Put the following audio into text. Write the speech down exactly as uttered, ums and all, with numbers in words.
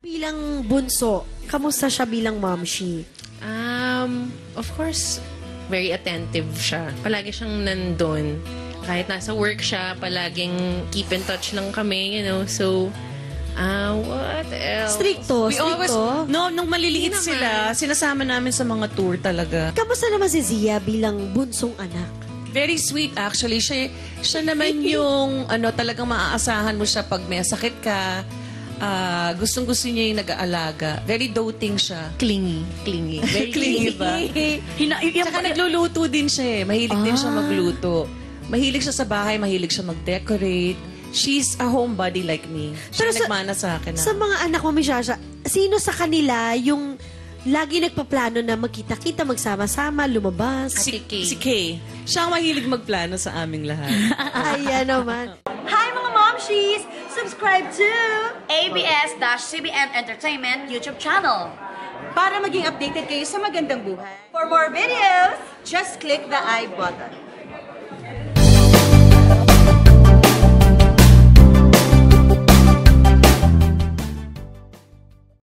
Bilang bunso, kamusta siya bilang momshie? Um, of course, very attentive siya. Palagi siyang nandun. Kahit nasa work siya, palaging keep in touch lang kami, you know. So, uh, what else? Stricto, We always, stricto. no, nung maliliit Hindi sila, sinasama namin sa mga tour talaga. Kamusta naman si Zia bilang bunsong anak? Very sweet actually. Siya, siya naman yung ano, talagang maaasahan mo siya pag may sakit ka. Ah, gustong-gusto niya yung nag-aalaga. Very doting siya. Clingy. Clingy. Very Clingy ba? Hina, yung, Tsaka nagluluto din siya eh. Mahilig din siya magluto. Mahilig siya sa bahay, mahilig siya mag-decorate. She's a homebody like me. Siya Pero sa- nagmana sa akin. Sa mga anak mo, Miss Zsa Zsa, sino sa kanila yung lagi nagpaplano na magkita-kita, magsama-sama, lumabas? si, Ate Kay. si Kay. Siya ang mahilig magplano sa aming lahat. Ayan naman. Hi mga momshies! Subscribe to A B S C B N Entertainment YouTube channel. Para maging updated kayo sa Magandang Buhay, For more videos, just click the I button.